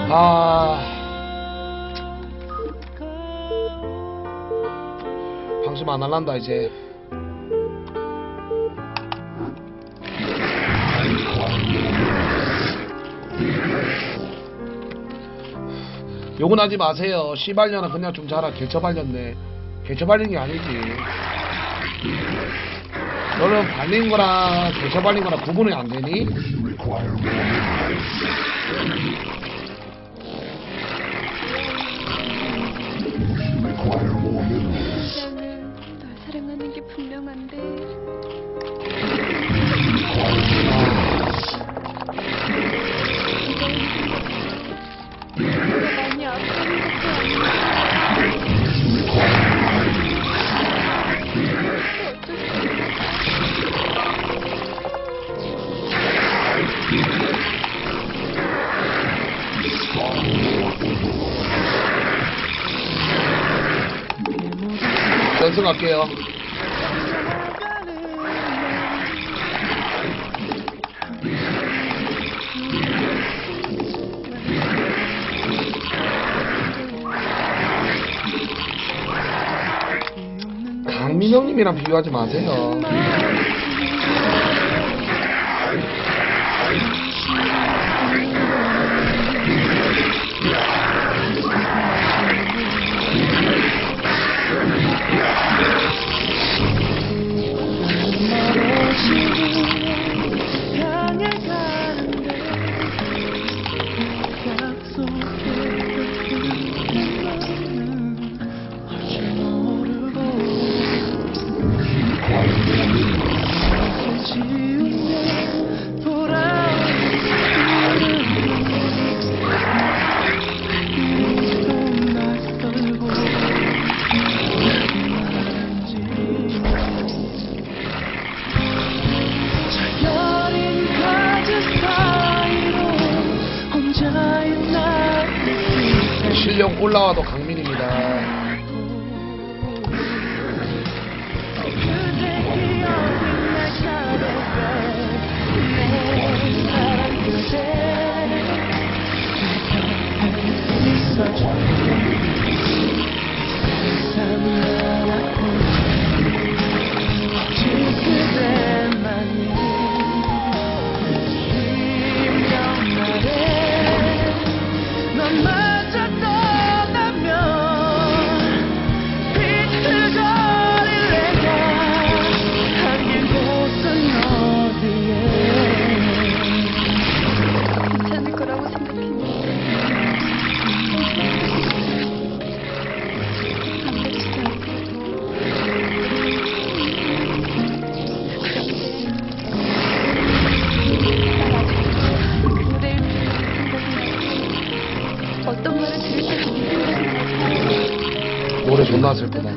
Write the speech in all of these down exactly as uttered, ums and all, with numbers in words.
아 방심 안 할란다 이제. 욕은 하지 마세요. 씨발년아 그냥 좀 자라. 개처발렸네. 개처발린 게 아니지. 너는 발린 거랑 개처발린 거랑 구분이 안 되니? 나는 널 사랑하는 게 분명한데. 내가 많이 아파하는 것도 아니고. 연습 갈게요. 강민영님이랑 비교하지 마세요. 실력 올라와도 강민입니다. 어떤 말을 들을 때도 무슨 노래 존나 슬프다.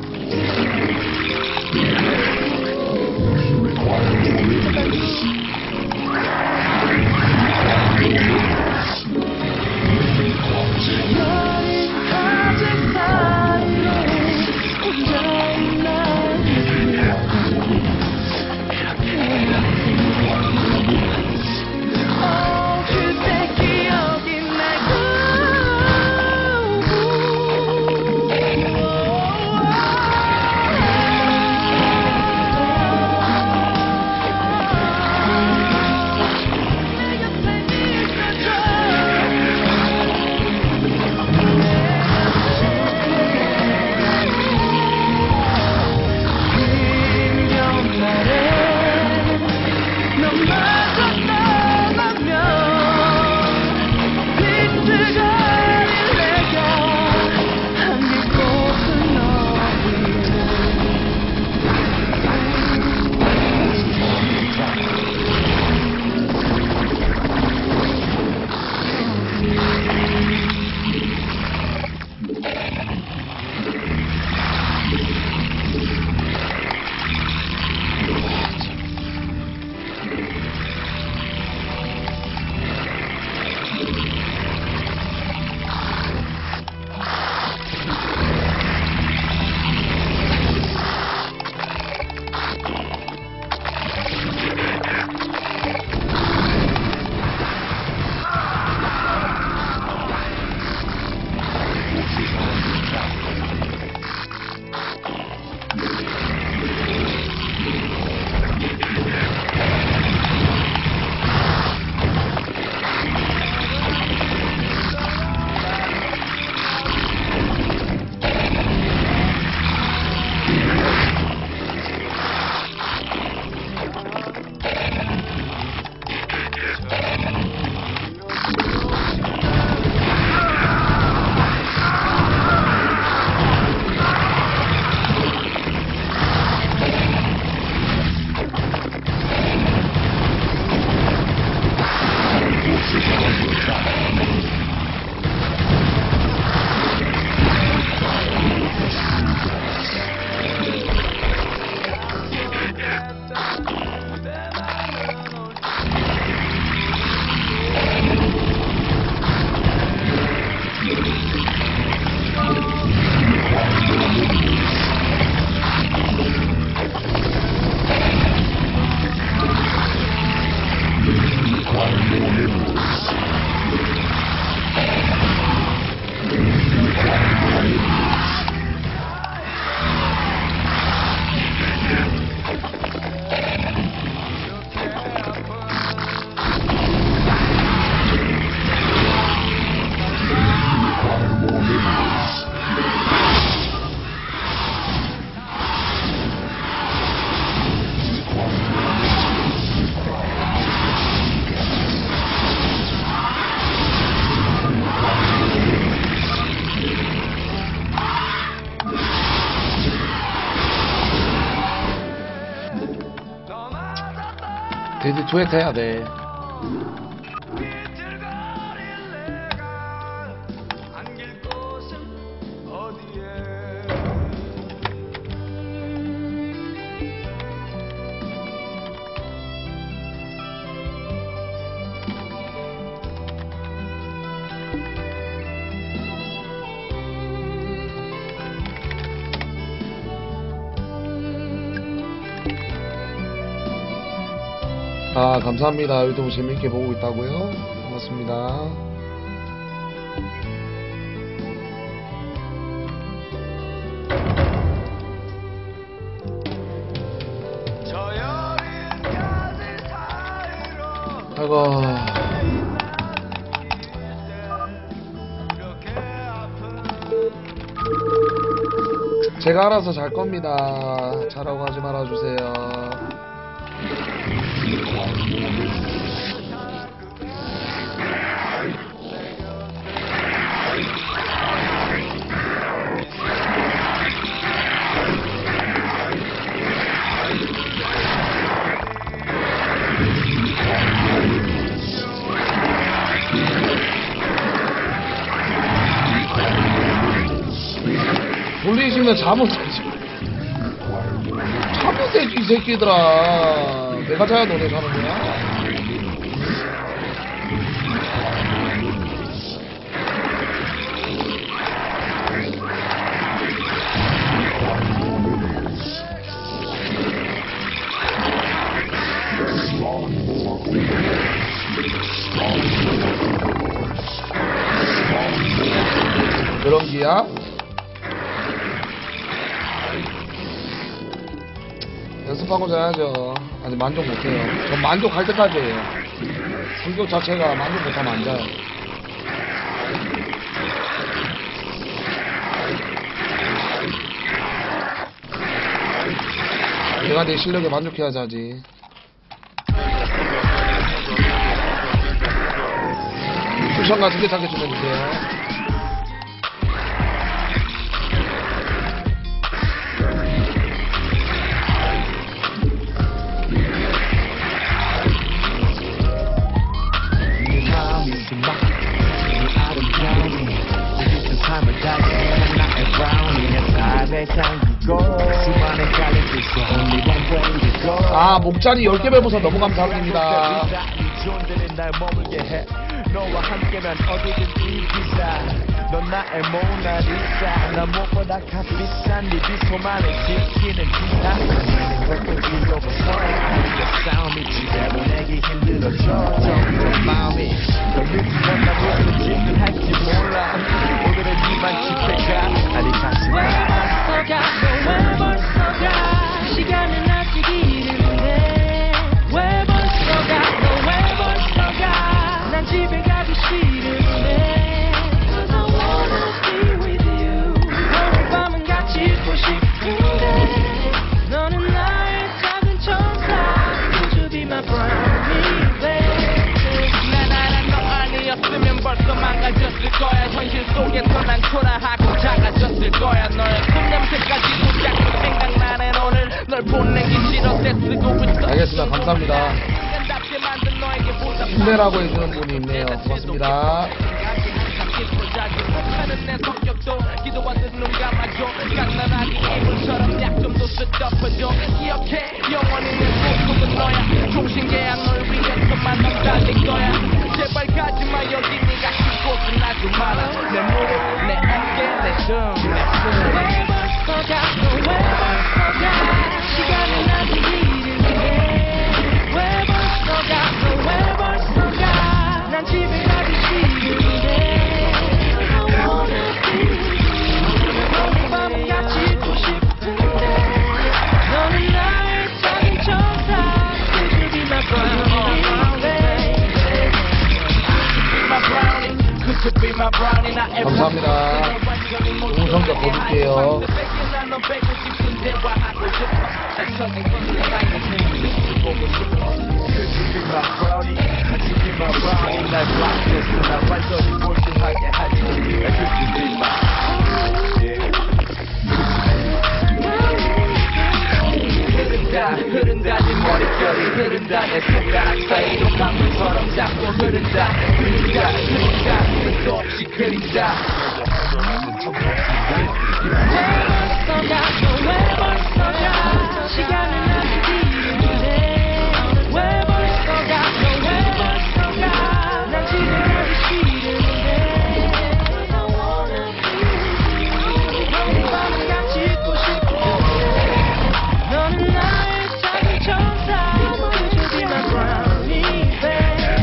데이트 투에트 해야 돼. 아, 감사합니다. 유튜브 재밌게 보고 있다고요? 고맙습니다. 아이고. 제가 알아서 잘 겁니다. 자라고 하지 말아주세요. 돌리시면 잠을 자지. 잠을 자지 이 새끼들아. 내가 자야 너네 자는 거야? 그런 기야? 연습하고 자야죠. 아직 만족 못해요. 전 만족할 때까지예요. 성격 자체가 만족 못하면 안 자요. 내가 내 실력에 만족해야 자지. 쿠션 같은 게 작게 좀 해주세요. 아, 목자리 열 개 배부서 너무 감사합니다. 너와 함께면 어디든지 기사. 넌 나의 모나리자. 난 무엇보다 값비싼 네 미소만을 지키는 기사. 너는 지겨워서 내 싸움이 지대로 내기 힘들어져. 점점 마음이 더 늦으면 나 무슨 짓을 할지 몰라. 오늘은 이만 집에 가. 아니 다시 가. 왜 벌써 가? 왜 벌써 가? 시간은 아직 이른데 왜 벌써 가? 너 왜 벌써 가? 난 집에 가기 싫은데 Cause I wanna be with you. 오늘 밤은 같이 있고 싶은데 너는 나의 작은 천사. Would you be my brownie baby? 나나란 너 아니었으면 벌써 망가졌을 거야. 현실 속에서 난 초라하고 작아졌을 거야. 너의 손냄새까지도 자꾸 생각나는 오늘 널 보내기 싫어 때 쓰고 있어. 알겠습니다. 감사합니다. 힘내라고 해주는 분이 있네요. 고맙습니다. 하는 내 성격도 기도와 듣는 감아줘 갓난아기 이불처럼 약점도 쓰덮어줘 기억해 영원히 내 꿈속은 너야 종신계약 널 위해서만 넌 달릴 거야 제발 가지마 여기 네가 그곳은 아주 많아 내 무릎 내 어깨 내 등 내 숨 왜 벌써 갔어 왜 벌써 가 시간은 아직 이른데 왜 벌써 갔어 왜 벌써 가난 집에 가기 싫은데 감사합니다. 좋은 성적 거둘게요. 흐른다 네 머릿결이 흐른다 내 손가락 사이로 강물처럼 잡고 흐른다 흐른다 흐른다 끝도 없이 그린다 왜 벌써 가서 왜 벌써 가 시간은 아직 이른데 왜 벌써 가서 왜 벌써 가난 집에 가기 싫은데 너무 밤을 같이 있고 싶어 너는 나의 작은 천사 Would you be my brownie babe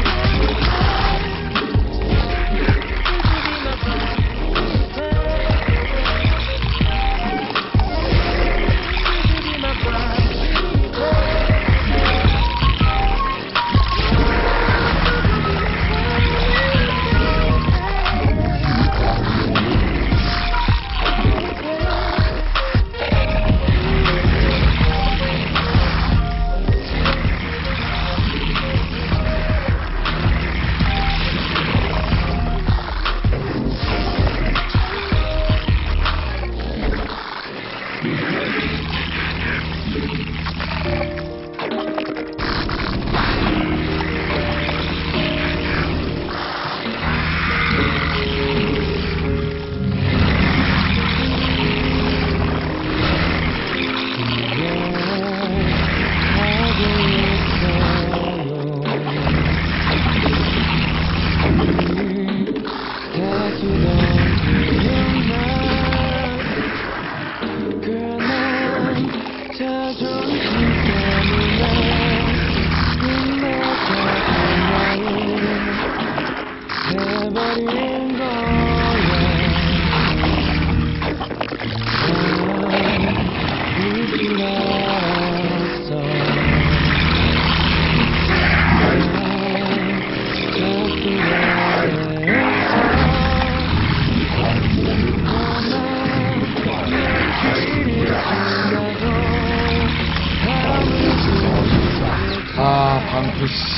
아, 방구 씨.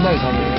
존나 이상해.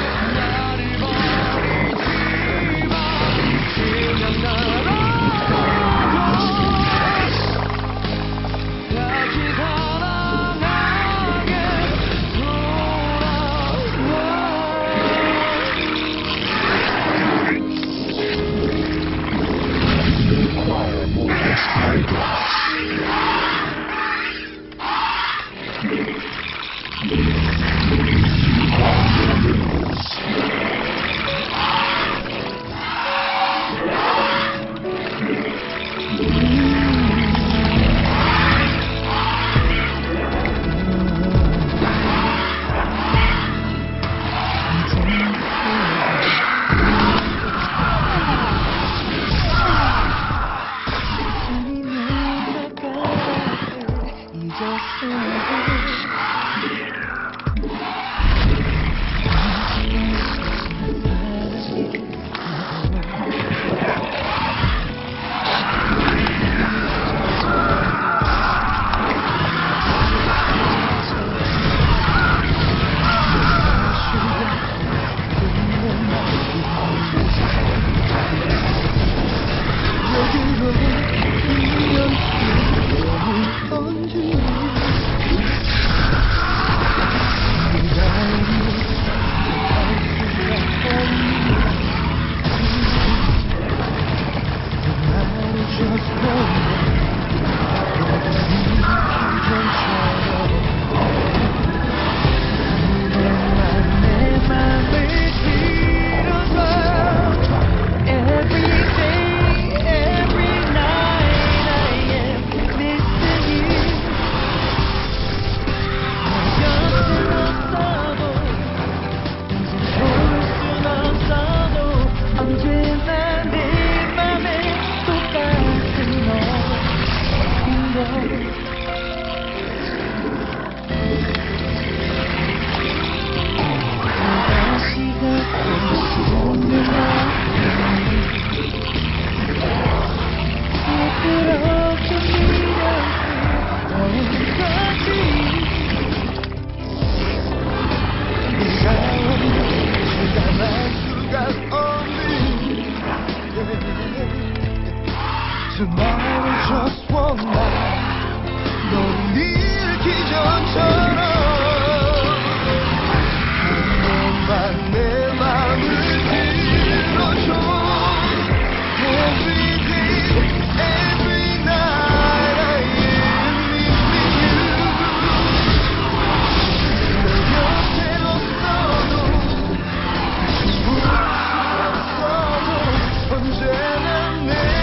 Tomorrow just one night 너를 잃기 전처럼 한 번만 내 맘을 들어줘 Every day, every night I am missing you 내 곁에 없어도 없어도 언제나 내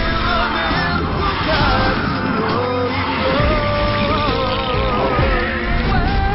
맘에 똑같은 너인 걸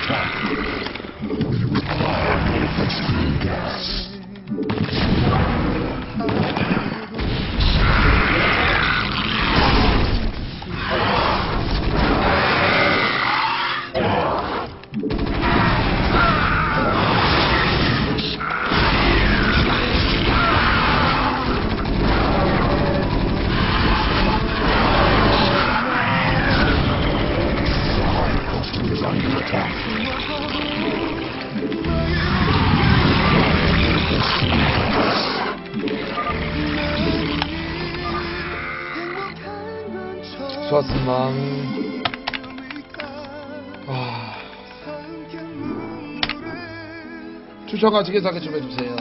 좋았습니다. 아... 추천과 지게사기 좀 해주세요.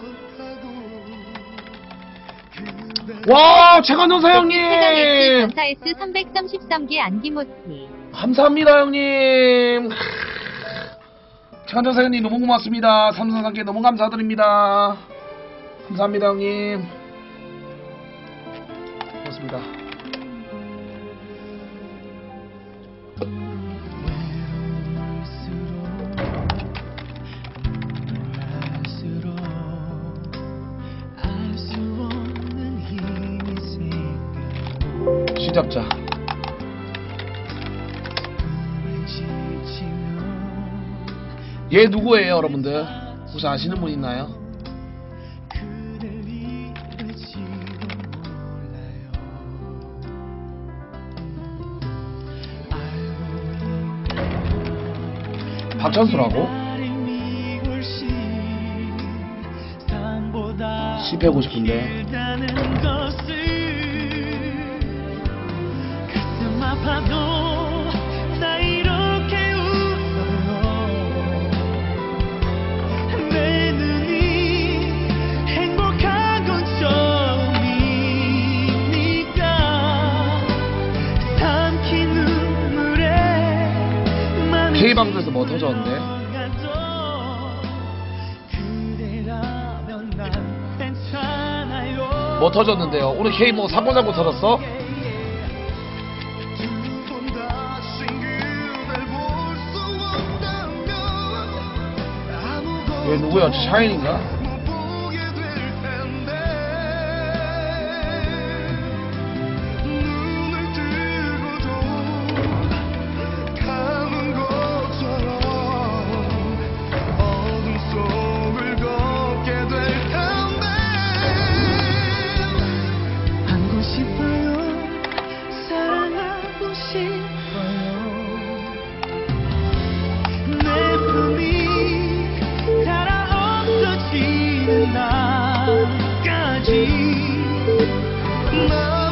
와, 최관전사 형님! 전사 에스 삼백삼십삼 개 안기모티. 감사합니다, 형님. 최관전사 형님 너무 고맙습니다. 삼성삼 개 너무 감사드립니다. 감사합니다, 형님. 고맙습니다. 시잡자. 얘 누구예요, 여러분들? 혹시 아시는 분 있나요? 박찬수라고? 씹해보고 싶은데. 아파도 나 이렇게 웃어요. 내 눈이 행복한 건 처음이니까 삼킨 눈물에 K방송에서 뭐 터졌는데? 뭐 터졌는데요? 오늘 K 뭐 사고자고 터졌어? 얘 누구야? 샤인인가? 안고 싶어요. 사랑하고 싶어요. 내 품이 없어지는 날까지 남은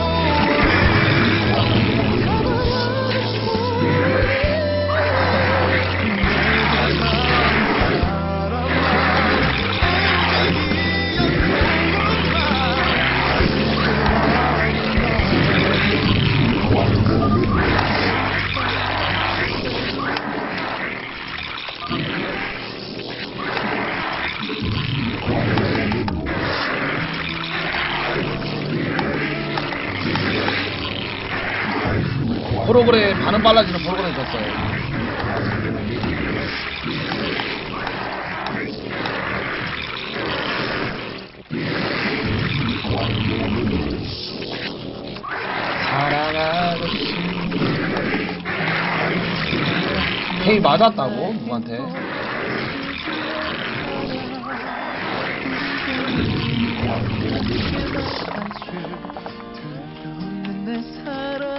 프로그램 반응 빨라지는 프로그램 줬어요. 사랑하고 싶은 K 맞았다고? 누구한테? 내 사랑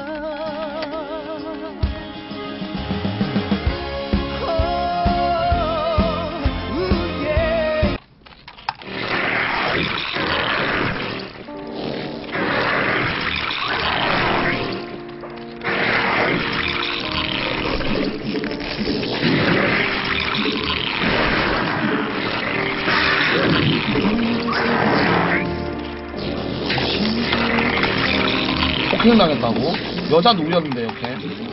폭행 당했다고? 여자 누구였는데 이렇게?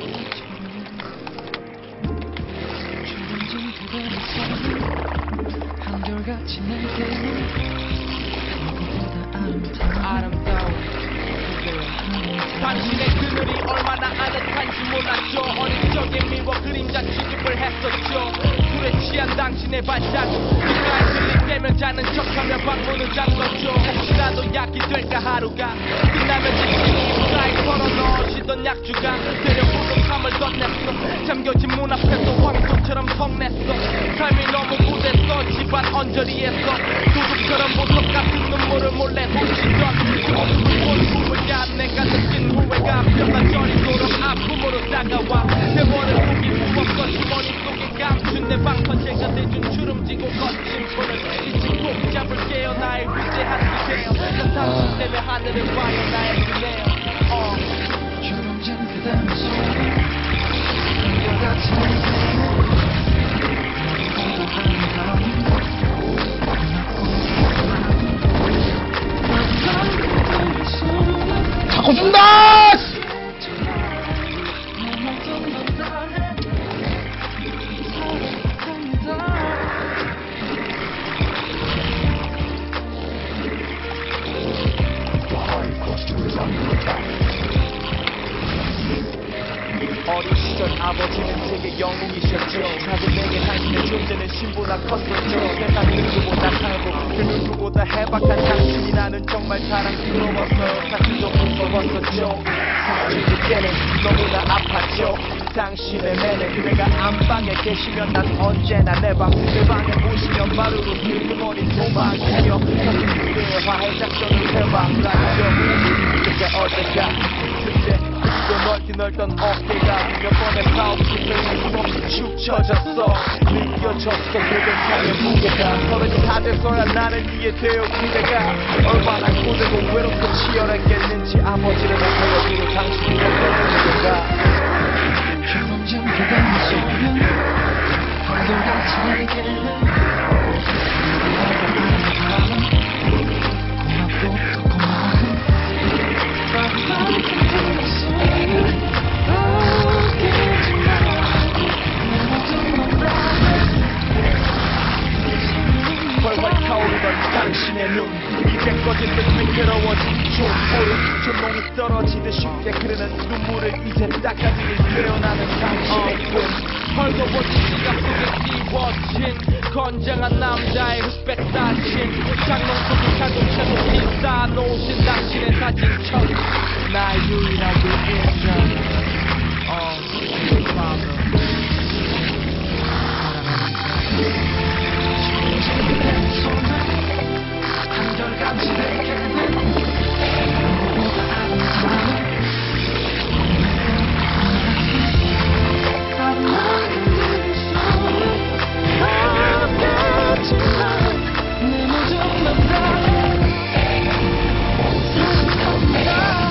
아름다운 당신의 그늘이 얼마나 아득한지 몰랐죠. 어린 적의 미 지워 그림자 취급을 했었죠. 술에 취한 당신의 발작 뒷라인 들릴 때면 자는 척하며 방문을 잠궜죠. 혹시라도 약이 될까 하루가 끝나면 지치니 무사히 걸어 넣으시던 약주가 되려 부족함을 덧냈어. 잠겨진 문 앞에서 황소처럼 성냈어. 삶이 너무 고됐어. 집안 언저리에서 도둑처럼 보석 같은 눈물을 몰래 훔치던 그 모습을 본 후회가 내가 느낀 후회가 뼈가 저리도록 아픔으로 다가와 세월을 속이 무겁던 주머니 속에 감춘 내 방파제가 대준 주름지고 거친 손을 이제 꼭 잡을게요. 나의 위대한 기대요. 난 당신 때문에 하늘을 봐요. 나의 그네요. 어. 주름진 그대 손이 한결같이 자꾸 준다! 어린 시절 아버지는 제게 영웅이셨죠. 작은 내게 당신의 존재는 신보다 컸었죠. 세상 누구보다 살고 그 누구보다 해박한 당신이 나는 정말 사랑스러웠어. 사실도 무서웠었죠. 사실 그때는 너무나 아팠죠. 당신의 매는 그대가 안방에 계시면 난 언제나 내 방 내 방에 오시면 마루로 슬그머니 도망치며 그대의 화해 작전을 해봐가죠. 그때 어제가 그때 또 넓기 넓던 어깨가 몇 번의 파우치를 힘없이 축 처졌어. 느껴졌어 그대 삶의 무게가 서른이 다 돼서야 나를 이해돼요. 그대가 얼마나 고되고 외롭고 치열했겠는지 아버지를 보여주고 당신이 옆에 있는가. 주름진 그대 손은 한결같이 내게 고맙고 고마운 벌벌 타오르던 당신의 눈 이제 꺼진 듯 미끄러워진 촛불 조명이 떨어지듯 쉽게 흐르는 눈물을 이제 닦아지니 깨어나는 당신의 꿈 헐거워진 시간 속에 띄워진 건장한 남자의 흑백 사진 장롱 속에 자동차도 필사 놓으신 당신의 사진첩 나의 유일한 유인자 어, father 한결같이 내게는 누구보다 아름다운 내 모든 맘 다해 사랑합니다.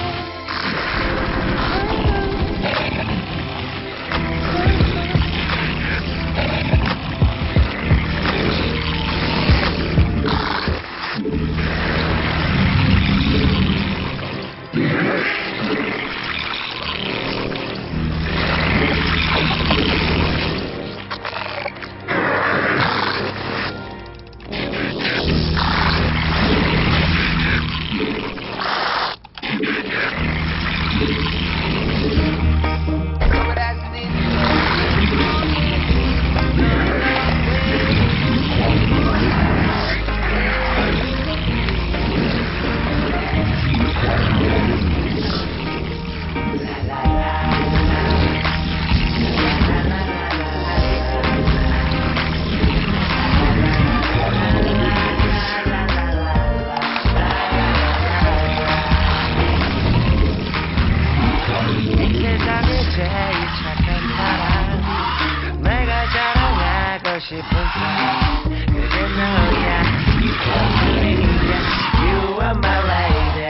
싶은 사람 그게 너야 You are my lady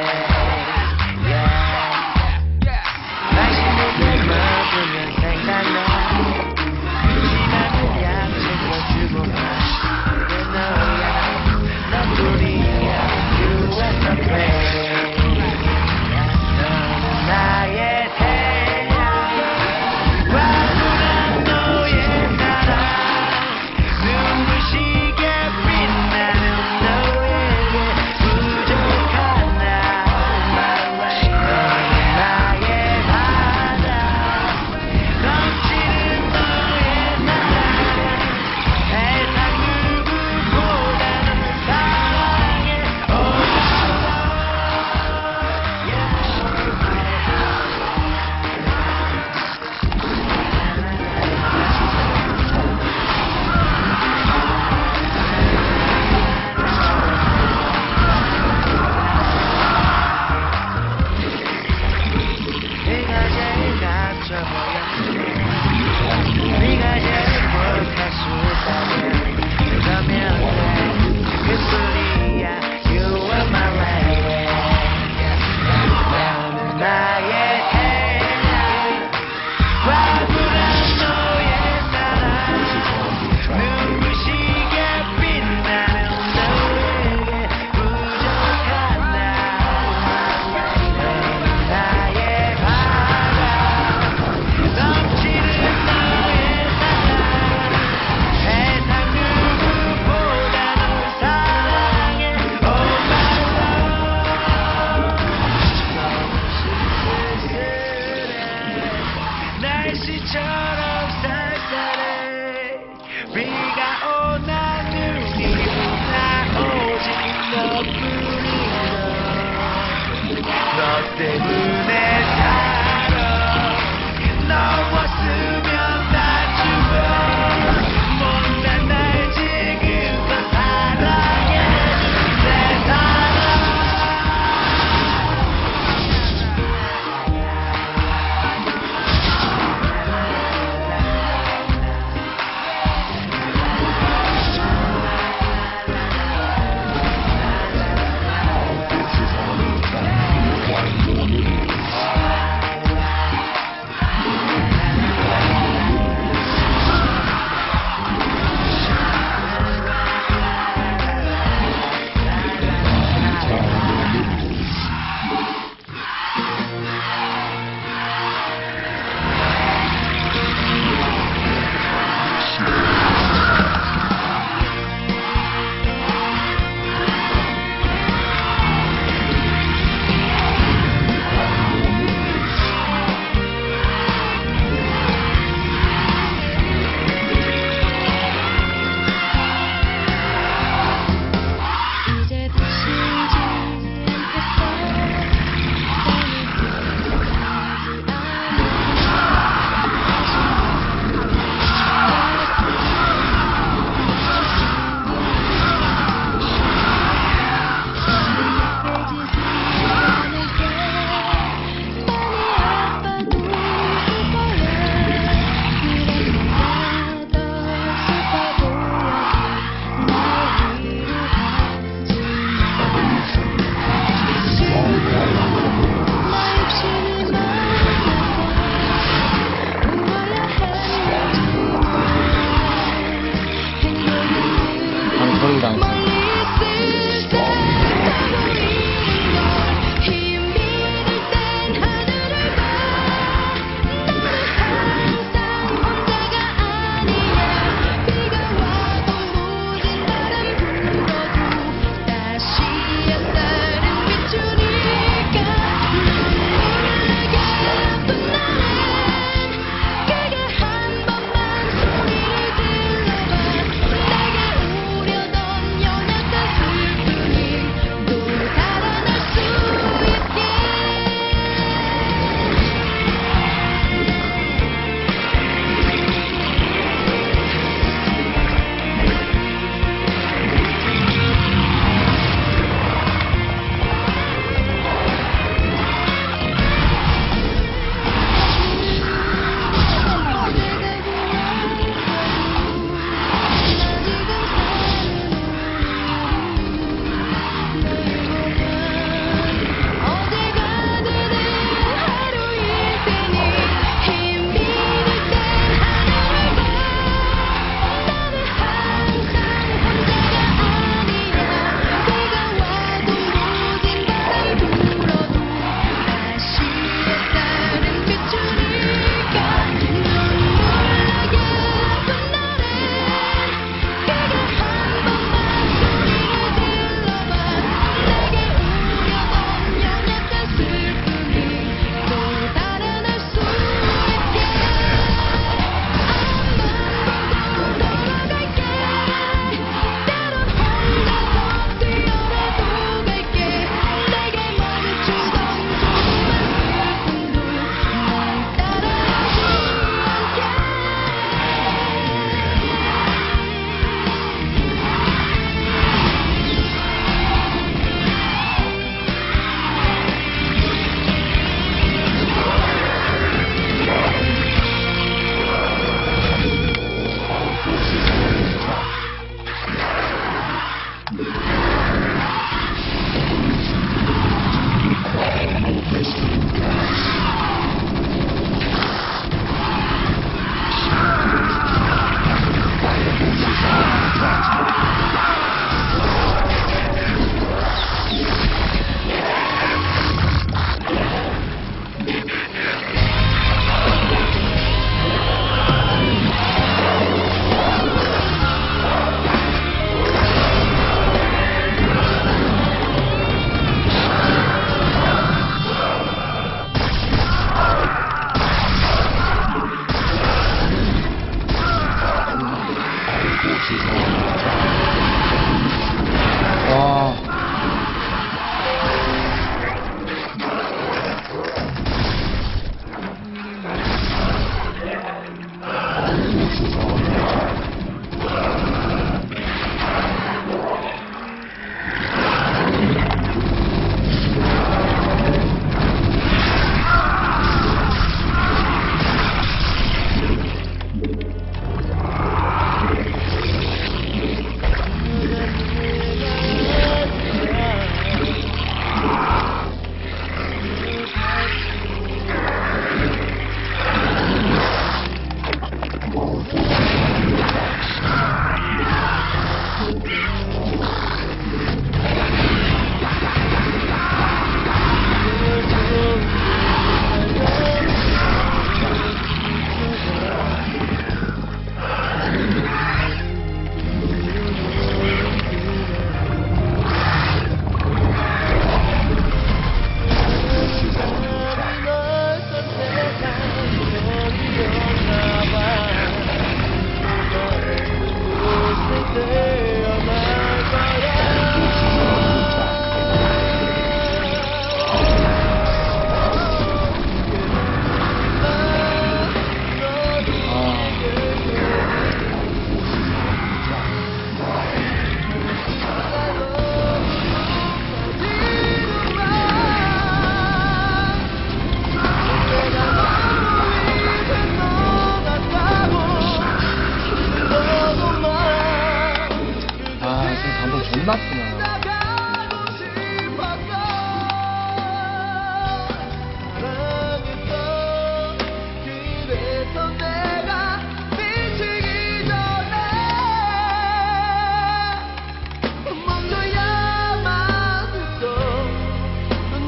yeah. 당신은 내 먹으면 생각나 나는 약속을 주고 가 그게 너야 너뿐이야 You are so pretty 너는 나의 눈부시게 빛나는 너에게 부족한 때문에 살아 넘었으면 다 죽어 못난 날 지금껏 사랑해준 내 사랑 This is all about you. Why you want it?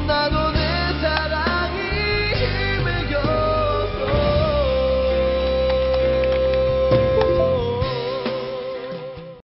나도